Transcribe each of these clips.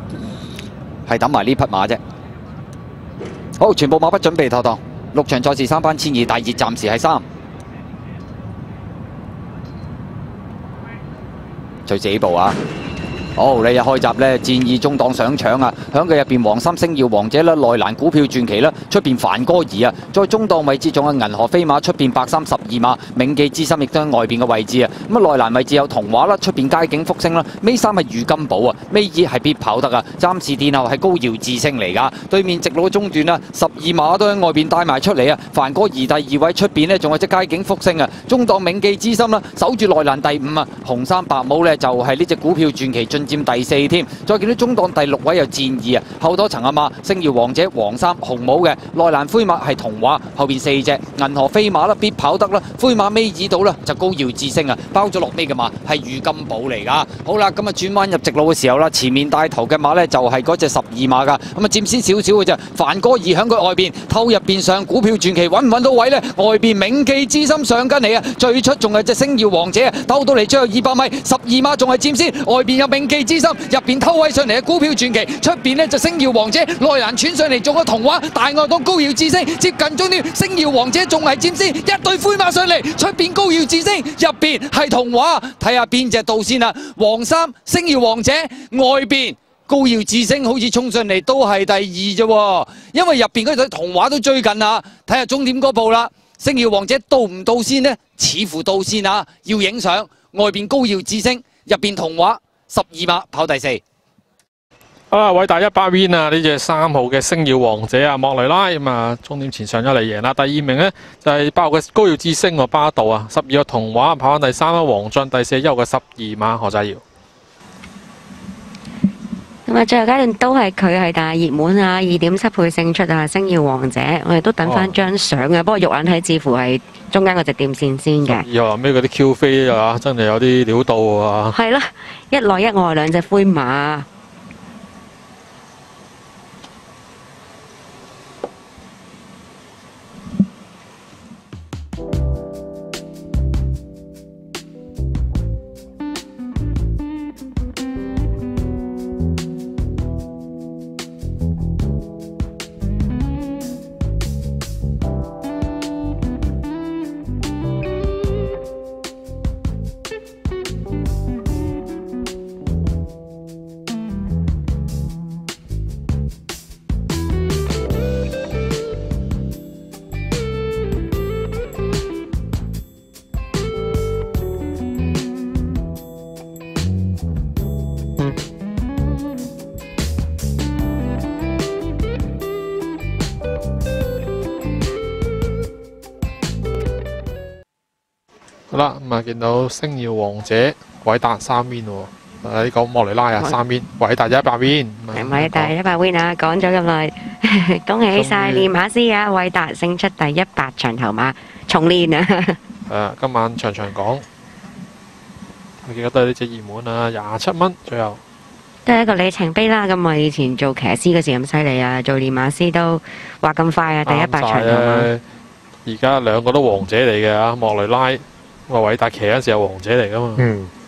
係等埋呢匹馬啫。好，全部馬不準備妥當。6場賽事3班千二，第二暫時係3。隨自己步啊！好，呢日開閘呢，戰意中檔上搶啊！響佢入邊，黃三星耀王者啦，內欄股票傳奇啦，出邊梵歌兒啊，再中檔位置仲有銀河飛馬，出邊白衫12碼，銘記之心亦都喺外邊嘅位置啊！咁啊，內欄位置有童話啦，出邊街景福星啦，尾3係御金寶啊，尾2係必跑得啊！暫時殿後係高耀智星嚟㗎，對面直路中段啊，12碼都喺外邊帶埋出嚟啊！梵歌兒第2位，出邊呢仲有隻街景福星啊！中檔銘記之心啦，守住內欄第5啊！紅衫白帽呢，就係呢隻股票傳奇進佔第4添，再見到中檔第6位有戰意啊，後多層啊嘛，星耀王者黃衫紅帽嘅內欄灰馬係童話，後邊4隻銀河飛馬啦，必跑得啦，灰馬尾二到啦就高耀智星啊，包咗落尾嘅馬係御金寶嚟噶。好啦，咁啊轉彎入直路嘅時候啦，前面帶頭嘅馬呢就係嗰隻12碼噶，咁啊佔先少少嘅啫。梵歌兒響佢外邊偷入邊上股票傳奇揾唔揾到位呢？外邊銘記之心上緊嚟啊，最出仲係隻星耀王者啊，兜到嚟最後200米，12碼仲係佔先，外邊有銘記之心。入邊偷位上嚟嘅股票傳奇，出邊呢就星耀王者，內欄穿上嚟做個童話，大外檔高耀智星接近終點，星耀王者仲係佔先，一對灰馬上嚟，出邊高耀智星，入邊係童話，睇下邊隻到先啊！黃衫星耀王者，外邊高耀智星好似衝上嚟都係第2啫，因為入邊嗰對童話都追緊啊！睇下終點嗰步啦，星耀王者到唔到先呢？似乎到先啊！要影相，外邊高耀智星，入邊童話。12碼跑第4。 啊，偉大100 win 啊！呢隻3號嘅星耀王者啊，莫雷拉咁啊，終點前上咗嚟贏啦。第2名呢，就係8號嘅高耀智星喎，巴道啊，12個童話跑翻第3啦，黃俊第4，1號嘅12碼何仔耀。 咁啊，最後階段都係佢係大熱門啊，2.7倍勝出啊，星耀王者。我哋都等翻張相啊，不過肉眼睇似乎係中間嗰隻點線先嘅。 又話咩嗰啲 Q 飛啊，真係有啲料到啊！ 係啦，一內一外兩隻灰馬。 好啦，咁啊見到星耀王者偉達3 win 喎，呢個莫雷拉啊3 win，偉達100 win， 偉達100 win啊！講咗咁耐，恭喜晒練馬師啊！偉達勝出第100場頭馬，重練啊！ 今晚場場講，我記得都係呢隻熱門啊，27蚊最後。 都係一個里程碑啦！咁我以前做騎師嗰時咁犀利啊，做練馬師都話咁快啊，第100場頭馬。 而家兩個都王者嚟嘅啊，莫雷拉。話偉達騎嗰陣時係王者嚟噶嘛？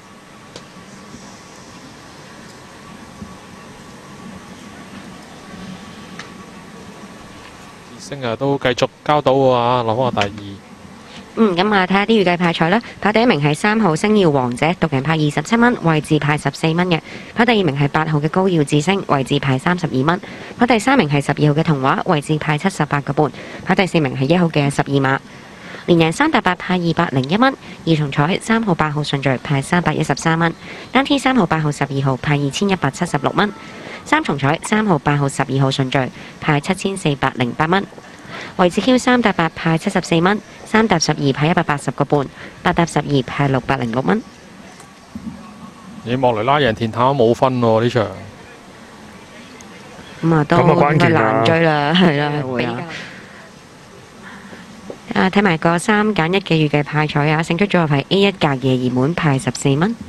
智星啊都繼續交到啊，攞翻個第2。 咁啊睇下啲預計派賽啦。跑第1名係3號星耀王者，獨贏派27蚊，位置派14蚊嘅。跑第2名係8號嘅高耀智星，位置派32蚊。跑第3名係12號嘅童話，位置派78個半。跑第4名係1號嘅12碼。連贏3打8派201蚊，二重彩3號8號順序派313蚊，單 T 3號8號12號派2176蚊，三重彩3號8號12號順序派7408蚊，位置 Q 3打8派74蚊，3打12派180個半，8打12派606蚊。 你莫雷拉贏田塔冇分喎呢場， 咁啊都應該難追啦，係啦，會啊。睇埋個3揀1嘅預計派彩啊，勝出組合係 A1 隔夜熱門派14蚊。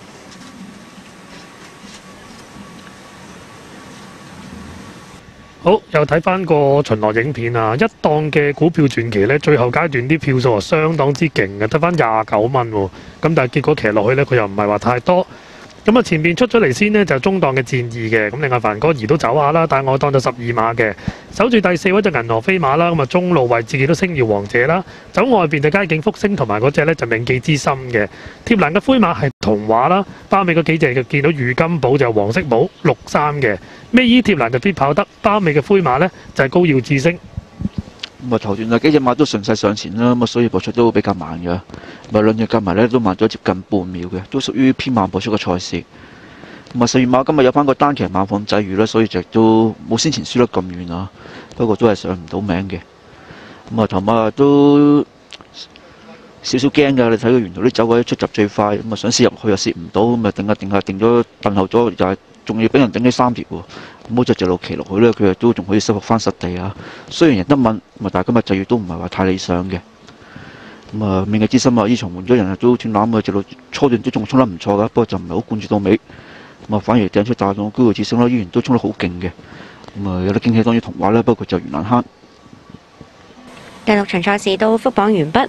好，又睇翻個巡邏影片啊！一檔嘅股票傳奇呢，最後階段啲票數啊相當之勁嘅，得翻29蚊喎。咁但係結果騎落去呢，佢又唔係話太多。 咁啊，前面出咗嚟先呢，就中檔嘅戰意嘅，咁另外凡哥兒都走下啦，但我當咗12碼嘅，守住第4位就銀河飛馬啦，咁啊中路位置見到星耀王者啦，走外邊就街景福星同埋嗰隻呢就銘記之心嘅，貼欄嘅灰馬係童話啦，包尾嗰幾隻就見到御金寶就黃色帽63嘅，尾衣貼欄就必跑得，包尾嘅灰馬呢就係高耀智星。 咁啊頭段啊幾隻馬都順勢上前啦，咁啊所以步速都比較慢嘅，咪兩隻夾埋咧都慢咗接近半秒嘅，都屬於偏慢步速嘅賽事。咁啊12馬今日有翻個單騎慢放際遇啦，所以就都冇先前輸得咁遠啊，不過都係上唔到名嘅。咁啊頭馬都少少驚㗎，你睇佢沿途啲走位出閘最快，咁啊想試入去又試唔到，咁啊定下定咗頓後咗，就係仲要俾人頂起3條喎。咁好隻直路騎落去咧，佢都仲可以收復翻實地啊。雖然贏得穩，但係今日際遇都唔係話太理想嘅。咁啊，銘記之心啊，呢場換咗人啊，都斷纜啊，直路初段都仲衝得唔錯㗎，不過就唔係好貫住到尾。咁啊，反而掟出大檔高耀智星啦，依然都衝得好勁嘅。咁啊，有得驚喜當然童話啦，不過就原難慳。 第6場賽事到復榜完畢。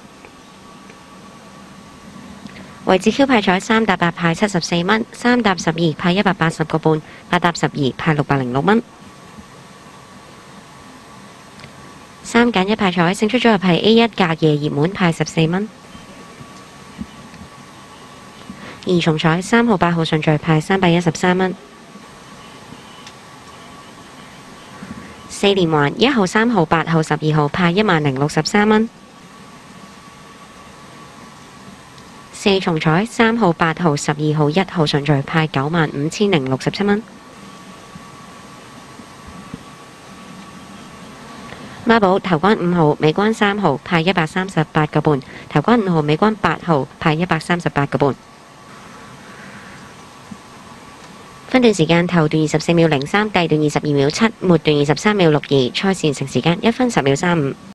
位置 Q 派彩3搭8派74蚊，3搭12派180個半，8搭12派606蚊。3揀1派彩勝出組合係 A1 隔夜熱門派14蚊。2重彩3號8號順序派313蚊。4連環1號3號8號12號派10063蚊。4重彩3號8號12號1號順序派95067蚊。孖寶頭關5號尾關3號派138個半，頭關5號尾關8號派138個半。分段時間頭段24秒03，第段22秒7，末段23秒62，賽事完成時間1分10秒35。